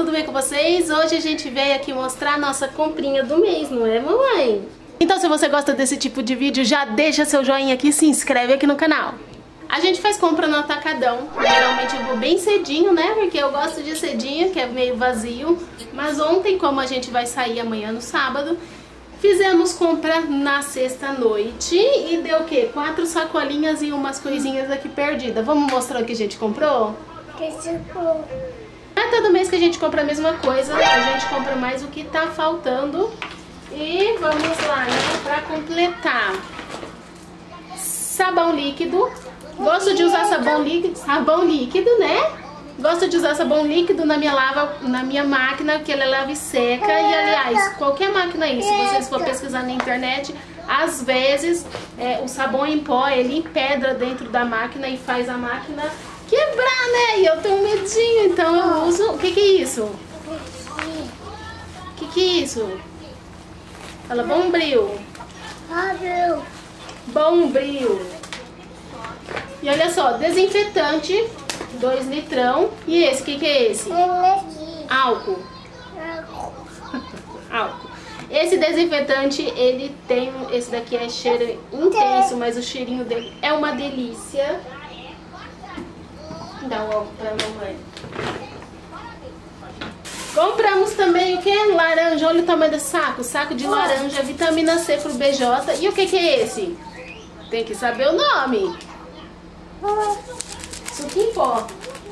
tudo bem com vocês? Hoje a gente veio aqui mostrar a nossa comprinha do mês, não é, mamãe? Então se você gosta desse tipo de vídeo, já deixa seu joinha aqui e se inscreve aqui no canal. A gente faz compra no atacadão, geralmente eu vou bem cedinho, né? Porque eu gosto de cedinho, que é meio vazio. Mas ontem, como a gente vai sair amanhã no sábado, fizemos compra na sexta-noite e deu o quê? 4 sacolinhas e umas coisinhas aqui perdidas. Vamos mostrar o que a gente comprou? Não é todo mês que a gente compra a mesma coisa, a gente compra mais o que tá faltando. E vamos lá, né? Pra completar. Sabão líquido. Gosto de usar sabão líquido, né? Gosto de usar sabão líquido na minha máquina, que ela lava e seca. E aliás, qualquer máquina aí, se vocês for pesquisar na internet, às vezes o sabão em pó, ele empedra dentro da máquina e faz a máquina quebrar, né? E eu tenho medinho, então eu uso... O que que é isso? O que que é isso? Fala Bombril. Bombril. E olha só, desinfetante, 2 litrão. E esse, o que que é esse? Álcool. Álcool. Esse desinfetante, ele tem... Esse daqui é cheiro intenso, mas o cheirinho dele é uma delícia. Dá um álcool pra mamãe. Compramos também o que? Laranja. Olha o tamanho desse saco. Saco de laranja, vitamina C pro BJ. E o que que é esse? Tem que saber o nome. Suquinho em pó.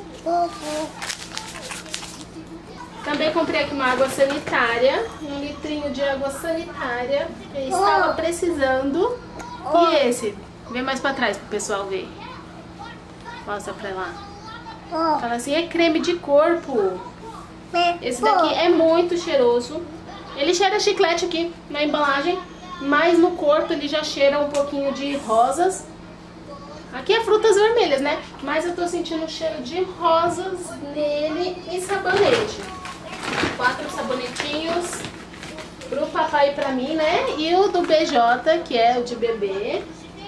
Também comprei aqui uma água sanitária. 1 litrinho de água sanitária. Eu estava precisando. E esse? Vem mais pra trás pro pessoal ver. Mostra pra lá. Fala assim, é creme de corpo. Esse daqui é muito cheiroso. Ele cheira chiclete aqui na embalagem, mas no corpo ele já cheira um pouquinho de rosas. Aqui é frutas vermelhas, né? Mas eu tô sentindo o cheiro de rosas nele e sabonete. 4 sabonetinhos pro papai e pra mim, né? E o do BJ, que é o de bebê.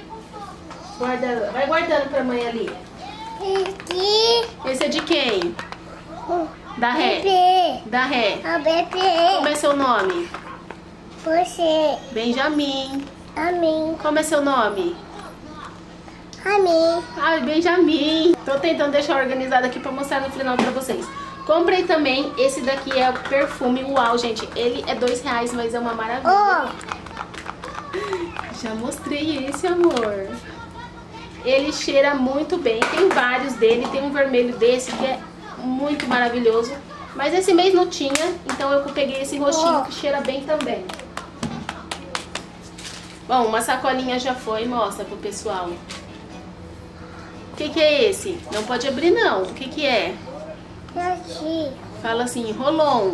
Vai guardando pra mãe ali. Esse é de quem? Da Ré. Da Ré. Como é seu nome? Você. Benjamin. Amém. Como é seu nome? Amém. Ai, Benjamin. Tô tentando deixar organizado aqui pra mostrar no final pra vocês. Comprei também, esse daqui é o perfume Uau, gente. Ele é R$2, mas é uma maravilha. Já mostrei esse, amor. Ele cheira muito bem. Tem vários dele. Tem um vermelho desse que é muito maravilhoso. Mas esse mês não tinha, então eu peguei esse roxinho que cheira bem também. Bom, uma sacolinha já foi. Mostra pro pessoal. O que que é esse? Não pode abrir não. O que que é? Fala assim, rolon.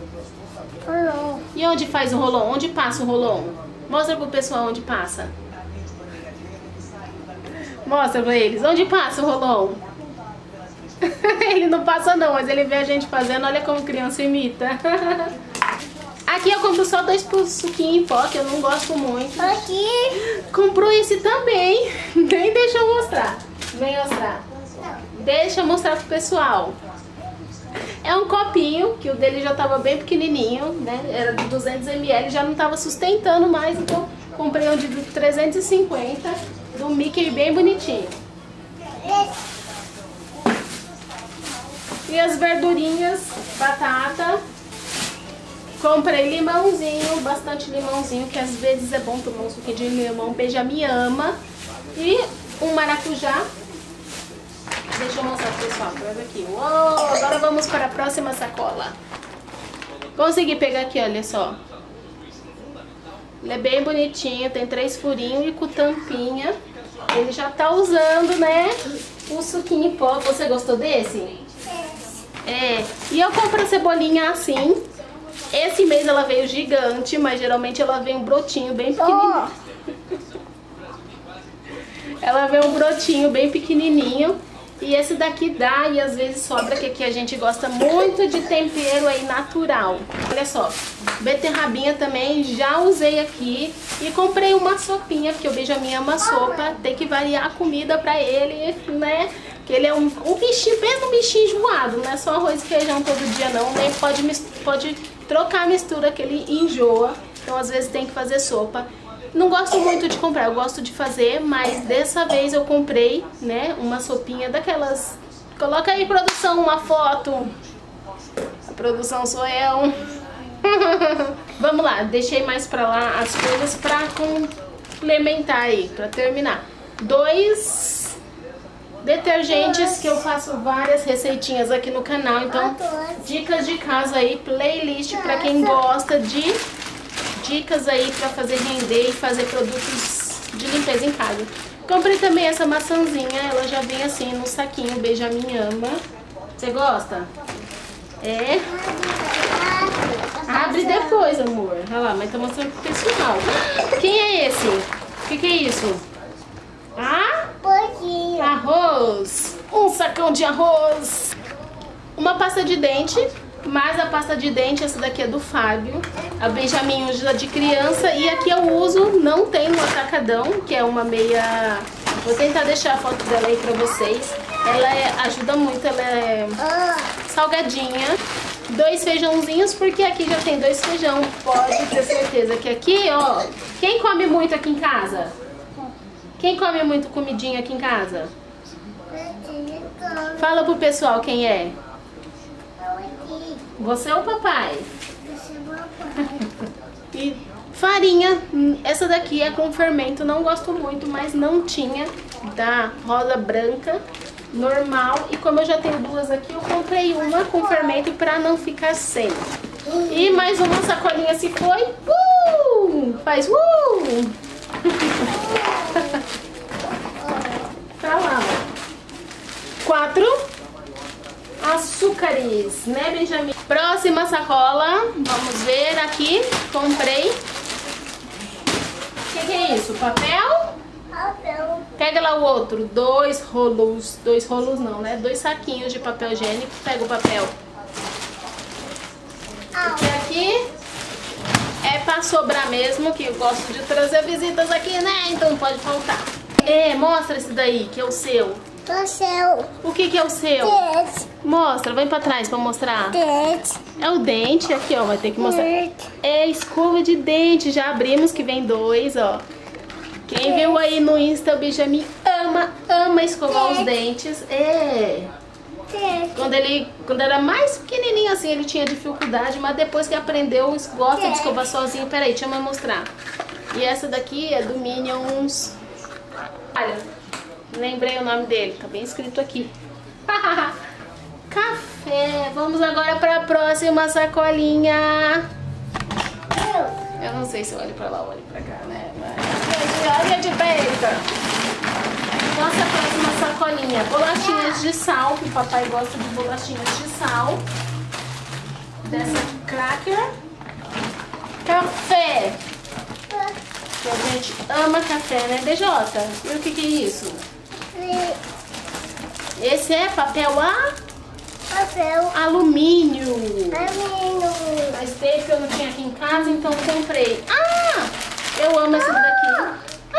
E onde faz o rolon? Onde passa o rolon? Mostra pro pessoal onde passa. Mostra pra eles. Onde passa o rolon? Ele não passa não, mas ele vê a gente fazendo. Olha como criança imita. Aqui eu compro só 2 pro suquinho em pó, que eu não gosto muito. Comprou esse também. Nem deixa eu mostrar. Vem mostrar. Deixa eu mostrar pro pessoal. É um copinho, que o dele já tava bem pequenininho, né? Era de 200 ml, já não tava sustentando mais, então comprei um de 350, do Mickey bem bonitinho. E as verdurinhas, batata. Comprei limãozinho, bastante limãozinho, que às vezes é bom tomar um suquinho de limão. Benjamin ama. E um maracujá. Deixa eu mostrar pro pessoal, pega aqui. Uou, agora vamos para a próxima sacola. Consegui pegar aqui, olha só. Ele é bem bonitinho, tem 3 furinhos e com tampinha. Ele já tá usando, né, o suquinho em pó. Você gostou desse? É. E eu compro a cebolinha assim. Esse mês ela veio gigante, mas geralmente ela vem um brotinho bem pequenininho. Ela vem um brotinho bem pequenininho. E esse daqui dá e às vezes sobra, que aqui a gente gosta muito de tempero aí natural. Olha só, beterrabinha também já usei aqui. E comprei uma sopinha, porque o Benjamin ama sopa. Tem que variar a comida pra ele, né? Que ele é um bichinho, bem um bichinho enjoado, não é só arroz e feijão todo dia não, nem pode trocar a mistura que ele enjoa, então às vezes tem que fazer sopa. Não gosto muito de comprar, eu gosto de fazer, mas dessa vez eu comprei, né, uma sopinha daquelas. Coloca aí, produção, uma foto. A produção sou eu. Vamos lá, deixei mais pra lá as coisas pra complementar aí, pra terminar. 2 detergentes que eu faço várias receitinhas aqui no canal, então dicas de casa aí, playlist pra quem gosta de dicas aí pra fazer render e fazer produtos de limpeza em casa. Comprei também essa maçãzinha, ela já vem assim no saquinho, Benjamin ama. Você gosta? É? Abre depois, amor. Olha lá, mas tá mostrando pro pessoal. Quem é esse? O que é isso? Ah? Arroz. Um sacão de arroz. Uma pasta de dente. Mas a pasta de dente, essa daqui é do Fábio. A Benjamin usa de criança. E aqui eu uso, não tem no Atacadão, que é uma meia... Vou tentar deixar a foto dela aí pra vocês. Ela ajuda muito, ela é salgadinha. 2 feijãozinhos, porque aqui já tem 2 feijão. Pode ter certeza que aqui, ó... Quem come muito aqui em casa? Quem come muito comidinha aqui em casa? Fala pro pessoal quem é. Você ou o papai? E farinha, essa daqui é com fermento, não gosto muito, mas não tinha da rosa branca normal. E como eu já tenho 2 aqui, eu comprei uma com fermento pra não ficar sem. E mais uma sacolinha se foi. Faz Tá lá. 4 açúcares, né, Benjamin? Próxima sacola, vamos ver aqui. Comprei. O que é isso? Papel? Pega lá o outro. 2 rolos. 2 rolos não, né? 2 saquinhos de papel higiênico. Pega o papel. Porque aqui é pra sobrar mesmo, que eu gosto de trazer visitas aqui, né? Então não pode faltar. Mostra esse daí, que é o seu. O que é o seu? Dente. Mostra, vem pra trás pra mostrar. Dente. É o dente, aqui ó, vai ter que mostrar. É escova de dente, já abrimos que vem 2, ó. Quem viu aí no Insta, o Benjamin ama escovar os dentes. Quando era mais pequenininho assim, ele tinha dificuldade, mas depois que aprendeu, gosta de escovar sozinho. Peraí, deixa eu mostrar. E essa daqui é do Minions. Olha, lembrei o nome dele, tá bem escrito aqui. Café. Vamos agora para a próxima sacolinha. Eu não sei se eu olho pra lá ou olho pra cá, né? Mas olha de peita. Nossa próxima sacolinha. Bolachinhas de sal, que o papai gosta de bolachinhas de sal. Dessa cracker. Café. Que a gente ama café, né, BJ? E o que é isso? Esse é papel alumínio. Mas teve que eu não tinha aqui em casa, então comprei. Eu amo esse daqui.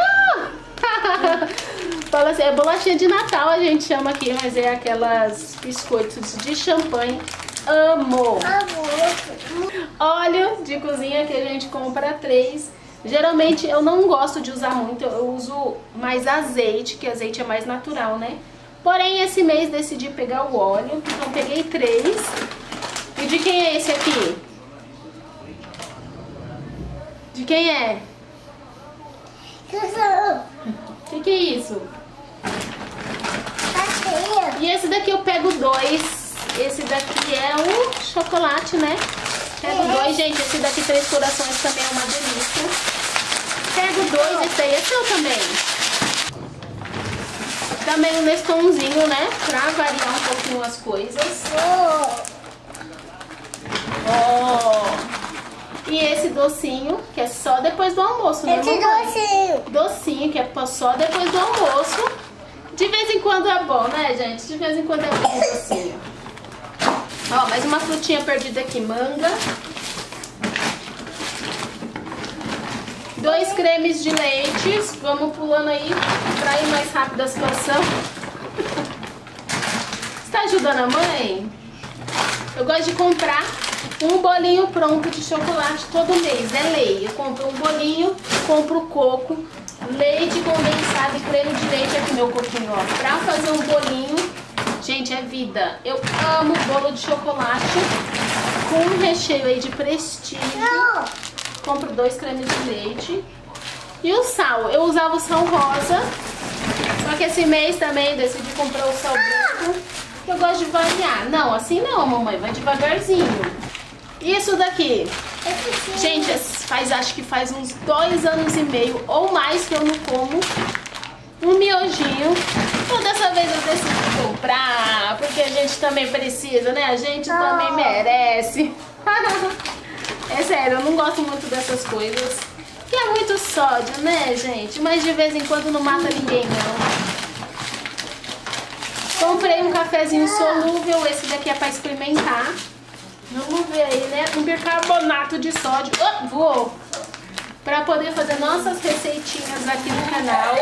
Fala assim, é bolachinha de Natal, a gente chama aqui, mas é aquelas biscoitos de champanhe. Amo. Óleo de cozinha que a gente compra 3. Geralmente eu não gosto de usar muito, eu uso mais azeite, que azeite é mais natural, né? Porém, esse mês decidi pegar o óleo, então peguei 3. E de quem é esse aqui? De quem é? O que é isso? E esse daqui eu pego 2. Esse daqui é o chocolate, né? Pego 2, gente. Esse daqui 3 corações também é uma delícia. Pego 2, esse aí é seu também. Também um Nestonzinho, né? Pra variar um pouquinho as coisas. E esse docinho, que é só depois do almoço, né, mamãe? Docinho, que é só depois do almoço. De vez em quando é bom, né, gente? De vez em quando é bom o docinho. Ó, mais uma frutinha perdida aqui, manga. 2 cremes de leite. Vamos pulando aí pra ir mais rápido a situação. tá ajudando a mãe? Eu gosto de comprar um bolinho pronto de chocolate todo mês, é lei. Eu compro um bolinho, compro coco, leite condensado e creme de leite aqui, meu coquinho, ó. Pra fazer um bolinho, gente, é vida. Eu amo bolo de chocolate com um recheio aí de prestígio. Compro 2 cremes de leite. E o sal, eu usava o sal rosa, só que esse mês também decidi comprar o sal branco. Eu gosto de variar. Não, assim não, mamãe, vai devagarzinho. Isso daqui, gente, acho que faz uns 2 anos e meio ou mais que eu não como um miojinho. Então dessa vez eu decidi comprar, porque a gente também precisa, né? A gente também merece. É sério, eu não gosto muito dessas coisas. Que é muito sódio, né, gente? Mas de vez em quando não mata ninguém, não. Comprei um cafezinho solúvel, esse daqui é pra experimentar. Vamos ver aí, né? Um bicarbonato de sódio. Oh, voou! Pra poder fazer nossas receitinhas aqui no canal.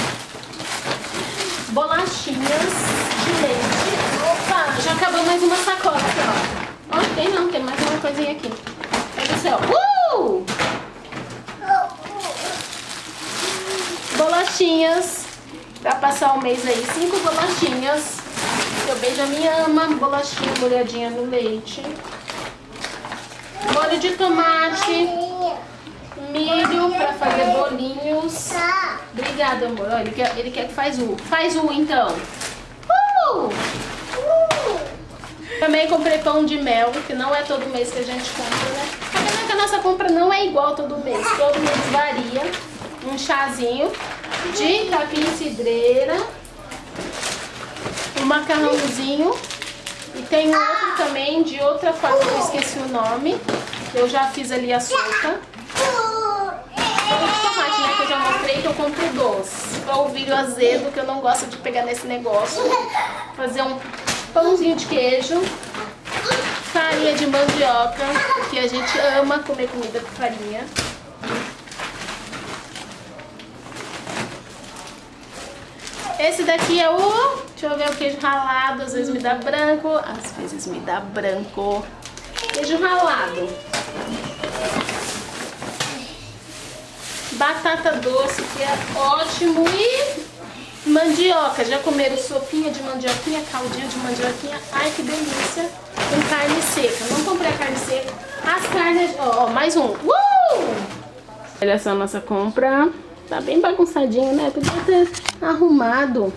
Bolachinhas de leite. Opa, já acabou mais uma sacola aqui, ó. Ó, tem mais uma coisinha aqui. Olha do céu. Bolachinhas. Pra passar o mês aí, 5 bolachinhas. Eu Benjamin ama bolachinha molhadinha no leite. Molho de tomate, milho pra fazer bolinhos. Obrigada, amor. Olha, ele quer que faz então. Também comprei pão de mel, que não é todo mês que a gente compra, né? Apesar que a nossa compra não é igual todo mês. Todo mês varia. Um chazinho de capim-cidreira. Um macarrãozinho. E tem outro também de outra forma que eu esqueci o nome. Eu já fiz ali a sopa. Tomate, né? Que eu já mostrei que eu compro doce. Polvilho azedo, que eu não gosto de pegar nesse negócio. Fazer um pãozinho de queijo. Farinha de mandioca, porque a gente ama comer comida com farinha. Esse daqui é o... Deixa eu ver, o queijo ralado. Às vezes me dá branco, às vezes me dá branco. Queijo ralado. Batata doce, que é ótimo. E mandioca. Já comeram sopinha de mandioquinha, caldinho de mandioquinha? Ai, que delícia. Com carne seca. Não comprei a carne seca. As carnes... Ó, mais um. Olha só a nossa compra. Tá bem bagunçadinho, né? Podia ter arrumado.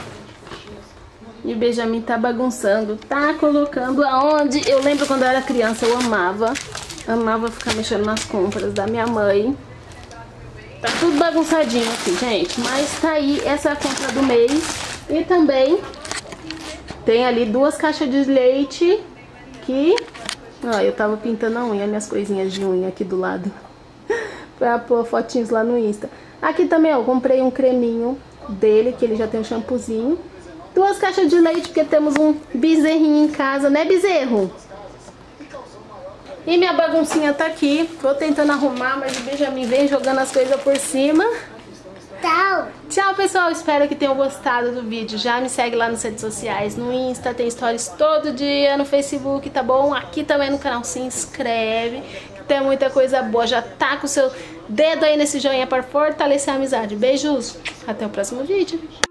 E o Benjamin tá bagunçando. Tá colocando aonde... Eu lembro quando eu era criança, eu amava ficar mexendo nas compras da minha mãe. Tá tudo bagunçadinho aqui, gente. Mas tá aí essa compra do mês. E também tem ali 2 caixas de leite. Que... Ó, eu tava pintando a unha, minhas coisinhas de unha aqui do lado. Pra pôr fotinhos lá no Insta. Aqui também, ó, comprei um creminho dele, que ele já tem um shampoozinho. 2 caixas de leite, porque temos um bezerrinho em casa, né, bezerro? E minha baguncinha tá aqui. Tô tentando arrumar, mas o Benjamin vem jogando as coisas por cima. Tchau. Tchau, pessoal. Espero que tenham gostado do vídeo. Já me segue lá nas redes sociais, no Insta, tem stories todo dia, no Facebook, tá bom? Aqui também no canal, se inscreve, que tem muita coisa boa. Já taca o seu dedo aí nesse joinha para fortalecer a amizade. Beijos. Até o próximo vídeo.